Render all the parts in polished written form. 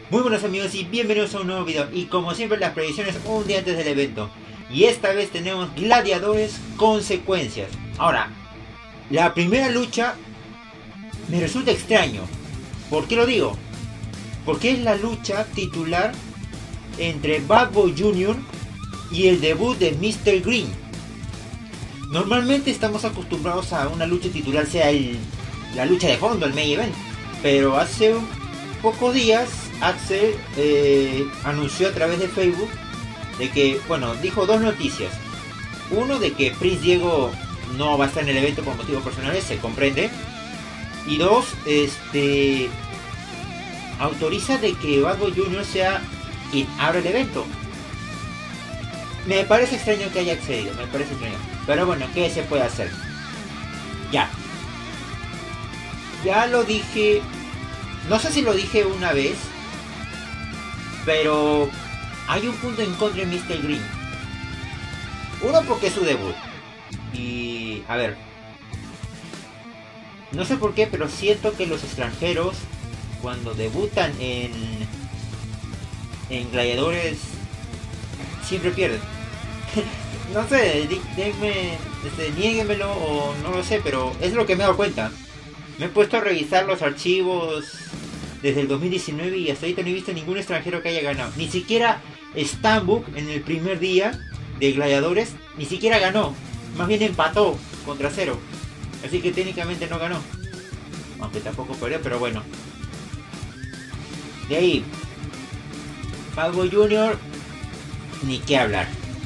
Muy buenos amigos y bienvenidos a un nuevo video. Y como siempre, las predicciones un día antes del evento. Y esta vez tenemos gladiadores consecuencias. Ahora, la primera lucha me resulta extraño. ¿Por qué lo digo? Porque es la lucha titular entre Bad Boy Jr. y el debut de Mr. Green. Normalmente estamos acostumbrados a una lucha titular sea la lucha de fondo, el main event. Pero hace pocos días Axel anunció a través de Facebook de que, bueno, dijo dos noticias. Uno, de que Prince Diego no va a estar en el evento por motivos personales, se comprende. Y dos, autoriza de que Bad Boy Jr. sea quien abra el evento. Me parece extraño que haya accedido, me parece extraño. Pero bueno, ¿qué se puede hacer? Ya lo dije, no sé si lo dije una vez, pero hay un punto en contra de Mr. Green. Uno, porque es su debut. Y a ver, no sé por qué, pero siento que los extranjeros, cuando debutan en gladiadores, siempre pierden. No sé, niéguemelo o no lo sé, pero es lo que me he dado cuenta. Me he puesto a revisar los archivos desde el 2019 y hasta ahorita no he visto ningún extranjero que haya ganado. Ni siquiera Stambuk en el primer día de gladiadores, ni siquiera ganó. Más bien empató contra cero. Así que técnicamente no ganó. Aunque tampoco perdió, pero bueno. De ahí, Bad Boy Jr. ni qué hablar.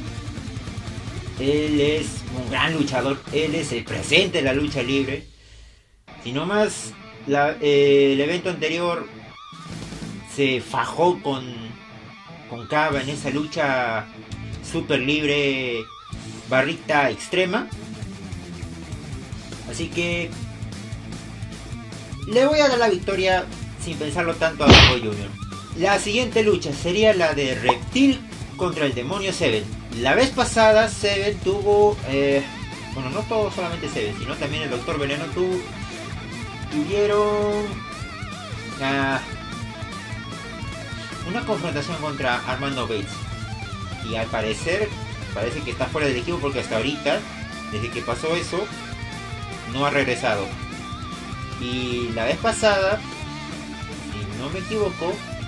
Él es un gran luchador. Él es el presente de la lucha libre. Si no más, el evento anterior se fajó con Cava en esa lucha super libre, barrita extrema. Así que le voy a dar la victoria sin pensarlo tanto a Bad Boy Jr. La siguiente lucha sería la de Reptil contra el demonio Seven. La vez pasada Seven tuvo, bueno, no todo solamente Seven, sino también el Doctor Veneno tuvieron una confrontación contra Armando Bates. Y al parecer, parece que está fuera del equipo porque hasta ahorita, desde que pasó eso, no ha regresado. Y la vez pasada, si no me equivoco,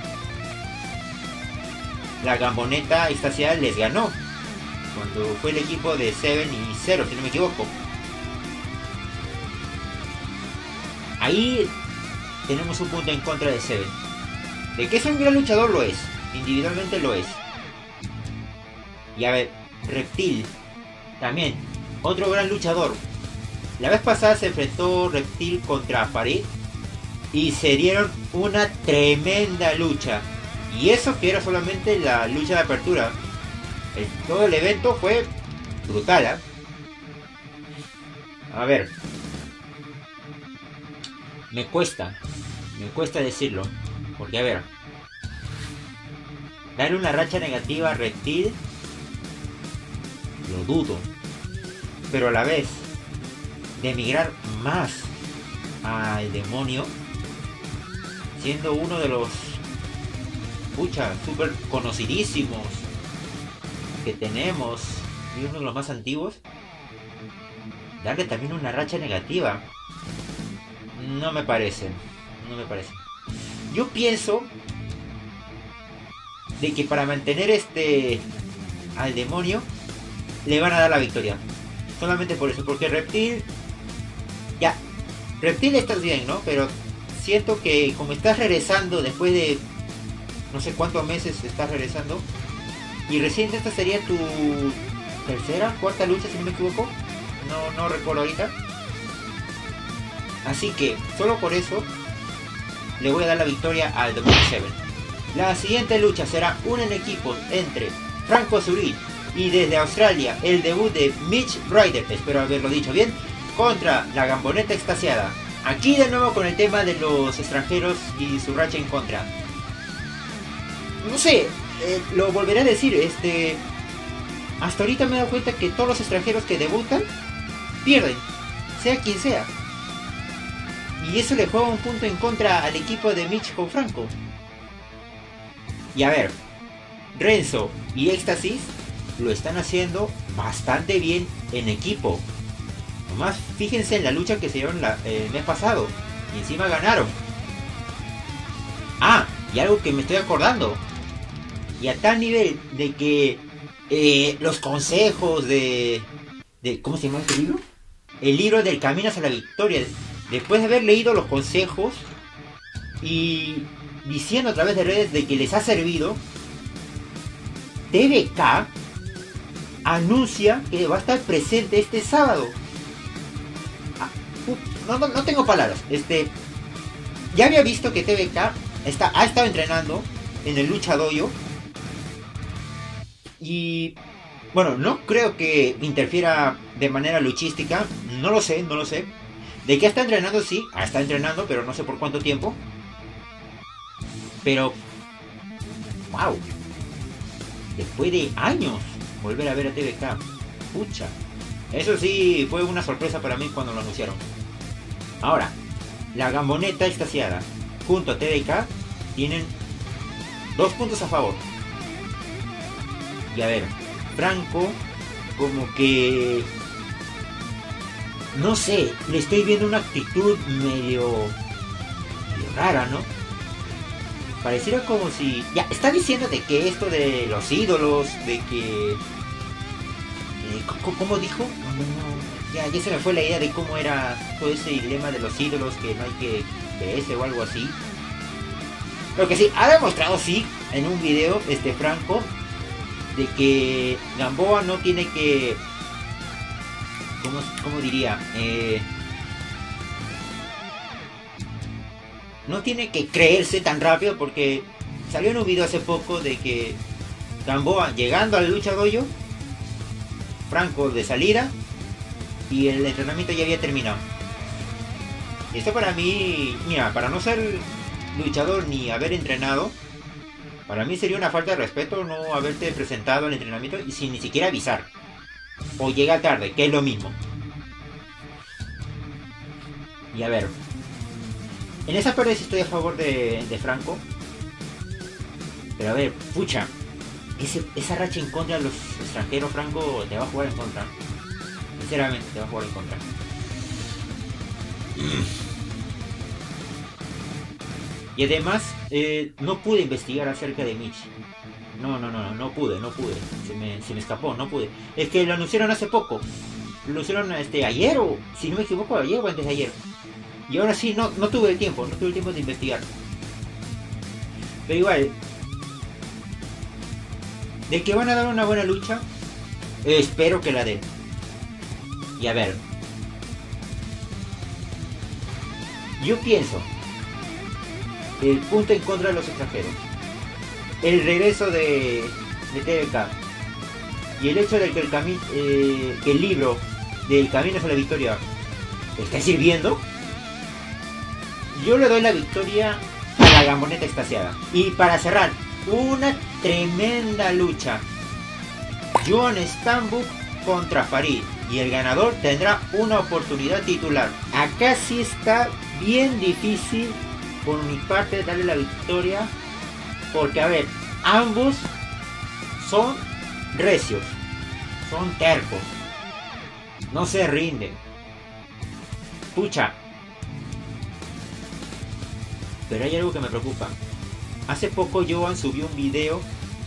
la Gamboneta Estacial les ganó cuando fue el equipo de 7 y 0, si no me equivoco. Ahí tenemos un punto en contra de 7. De que es un gran luchador, lo es. Individualmente lo es. Y a ver, Reptil también, otro gran luchador. La vez pasada se enfrentó Reptil contra Farid y se dieron una tremenda lucha. Y eso que era solamente la lucha de apertura. Todo el evento fue brutal, ¿eh? A ver, me cuesta decirlo. Porque a ver, darle una racha negativa a Reptil, lo dudo. Pero a la vez, de emigrar más al demonio, siendo uno de los super conocidísimos que tenemos y uno de los más antiguos, darle también una racha negativa, no me parece. Yo pienso de que para mantener al demonio le van a dar la victoria. Solamente por eso, porque Reptil estás bien, ¿no? Pero siento que como estás regresando después de no sé cuántos meses estás regresando, y recién esta sería tu cuarta lucha, si no me equivoco, no recuerdo ahorita. Así que solo por eso le voy a dar la victoria al Demonio 7. La siguiente lucha será un en equipos entre Franco Zurich y desde Australia el debut de Mitch Ryder, espero haberlo dicho bien, contra la Gamboneta Extasiada. Aquí de nuevo con el tema de los extranjeros y su racha en contra. No sé, lo volveré a decir, hasta ahorita me he dado cuenta que todos los extranjeros que debutan pierden, sea quien sea. Y eso le juega un punto en contra al equipo de Mitch con Franco. Y a ver, Renzo y Éxtasis lo están haciendo bastante bien en equipo. Nomás fíjense en la lucha que se dieron el mes pasado. Y encima ganaron. Ah, y algo que me estoy acordando. Y a tal nivel de que los consejos de... ¿Cómo se llama este libro? El libro del camino hacia la victoria. Después de haber leído los consejos y diciendo a través de redes de que les ha servido, TVK anuncia que va a estar presente este sábado. No tengo palabras. Ya había visto que TVK ha estado entrenando en el Lucha Dojo. Y bueno, no creo que interfiera de manera luchística. No lo sé. ¿De qué está entrenando? Sí, está entrenando, pero no sé por cuánto tiempo. Pero wow, después de años volver a ver a TVK. Pucha, eso sí fue una sorpresa para mí cuando lo anunciaron. Ahora, la Gamboneta extasiada junto a TVK tienen 2 puntos a favor. Y a ver, Franco como que... no sé, le estoy viendo una actitud medio rara, ¿no? Pareciera como si... ya, está diciéndote que esto de los ídolos, de que... ¿cómo dijo? Ya se me fue la idea de cómo era todo ese dilema de los ídolos, que no hay que verse o algo así. Lo que sí, ha demostrado sí, en un video, Franco, de que Gamboa no tiene que... ¿Cómo diría? No tiene que creerse tan rápido, porque salió en un video hace poco de que Gamboa llegando al Lucha Dojo, Franco de salida y el entrenamiento ya había terminado. Esto para mí, mira, para no ser luchador ni haber entrenado, para mí sería una falta de respeto no haberte presentado al entrenamiento y sin ni siquiera avisar. O llega tarde, que es lo mismo. Y a ver, en esa parte sí estoy a favor de Franco. Pero a ver, pucha, esa racha en contra de los extranjeros, Franco te va a jugar en contra. Sinceramente, te va a jugar en contra. Y además, no pude investigar acerca de Mitch. No pude. Se me escapó, no pude. Es que lo anunciaron hace poco. Lo anunciaron ayer, o si no me equivoco, ayer o antes de ayer. Y ahora sí, no tuve el tiempo de investigar. Pero igual, de que van a dar una buena lucha, espero que la den. Y a ver, yo pienso, el punto en contra de los extranjeros, el regreso de TVK y el hecho de que que el libro del camino hacia la victoria está sirviendo, yo le doy la victoria a la Gamboneta extasiada. Y para cerrar, una tremenda lucha, Joan Stambuk contra Farid, y el ganador tendrá una oportunidad titular. Acá sí está bien difícil por mi parte darle la victoria, porque a ver, ambos son recios, son tercos, no se rinden. Pucha, pero hay algo que me preocupa. Hace poco Joan subió un video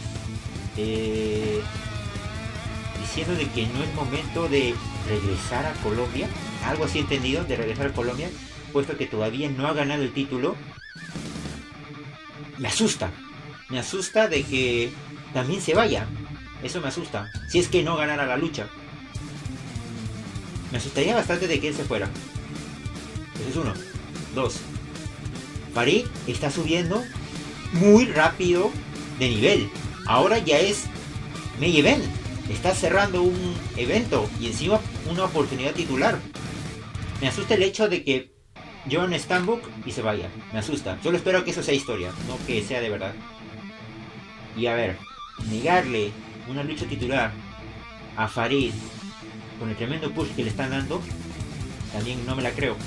diciendo de que no es momento de regresar a Colombia, algo así entendido, de regresar a Colombia, puesto que todavía no ha ganado el título. Me asusta de que también se vaya. Eso me asusta, si es que no ganara la lucha. Me asustaría bastante de que él se fuera. Eso es uno. 2. Farid está subiendo muy rápido de nivel. Ahora ya es main event. Está cerrando un evento y encima una oportunidad titular. Me asusta el hecho de que Joan Stambuk y se vaya. Me asusta. Solo espero que eso sea historia, no que sea de verdad. Y a ver, negarle una lucha titular a Farid con el tremendo push que le están dando, también no me la creo.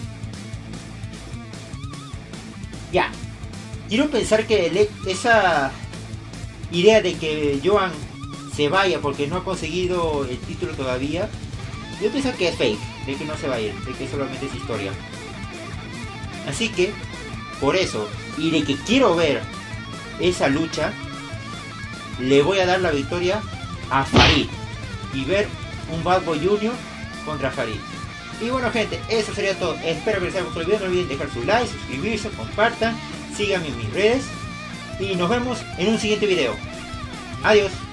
Ya, quiero pensar que idea de que Joan se vaya porque no ha conseguido el título todavía, yo pienso que es fake, de que no se va a ir, de que solamente es historia. Así que, por eso, y de que quiero ver esa lucha, le voy a dar la victoria a Farid y ver un Bad Boy Jr. contra Farid. Y bueno gente, eso sería todo. Espero que les haya gustado el video. No olviden dejar su like, suscribirse, compartan, síganme en mis redes y nos vemos en un siguiente video. Adiós.